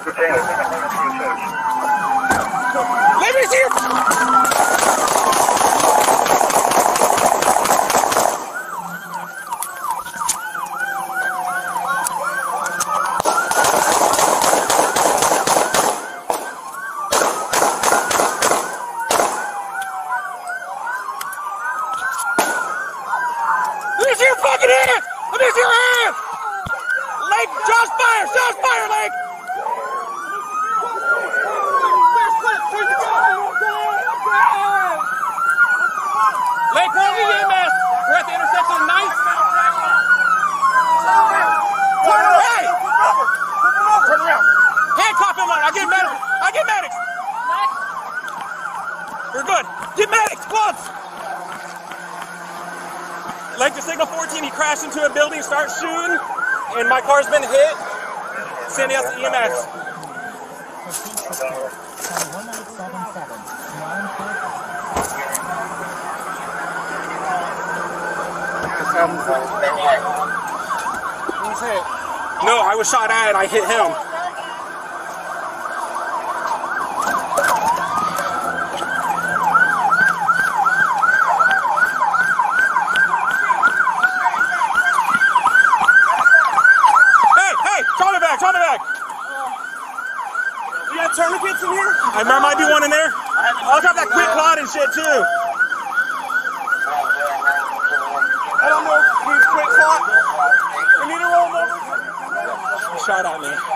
Let me see you. Let me see your fucking hand! Let me see your hand! Lake, shots fire, Lake! Lake, call the EMS! We're at the intersection of 9th. Turn around! Turn around! Handcuff him on! I get medics! We're good! Get medics! Gloves! Lake to signal 14, he crashed into a building, starts shooting, and my car's been hit. Sending us the EMS. Who was hit? No, I was shot at and I hit him. Drop it back. You got tourniquets in here? There might be one in there. I'll drop that quick clot and shit too. I don't know if he's quick clot. We need to roll him over. He shot at me.